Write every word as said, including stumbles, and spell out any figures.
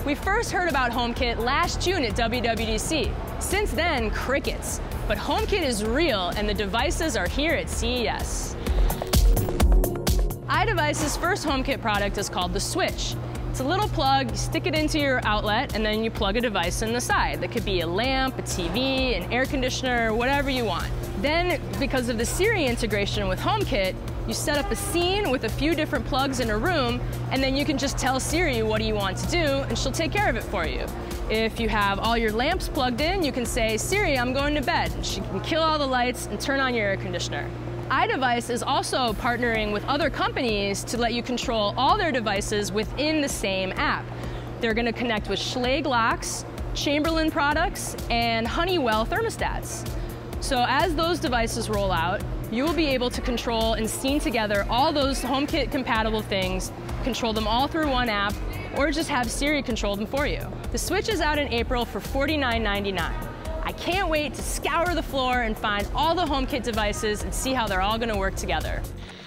We first heard about HomeKit last June at W W D C. Since then, crickets. But HomeKit is real, and the devices are here at C E S. iDevices' first HomeKit product is called the Switch. It's a little plug, you stick it into your outlet, and then you plug a device in the side. That could be a lamp, a T V, an air conditioner, whatever you want. Then, because of the Siri integration with HomeKit, you set up a scene with a few different plugs in a room, and then you can just tell Siri what do you want to do, and she'll take care of it for you. If you have all your lamps plugged in, you can say, Siri, I'm going to bed. And she can kill all the lights and turn on your air conditioner. iDevice is also partnering with other companies to let you control all their devices within the same app. They're going to connect with Schlage locks, Chamberlain products, and Honeywell thermostats. So as those devices roll out, you will be able to control and scene together all those HomeKit-compatible things, control them all through one app, or just have Siri control them for you. The Switch is out in April for forty-nine ninety-nine. I can't wait to scour the floor and find all the HomeKit devices and see how they're all going to work together.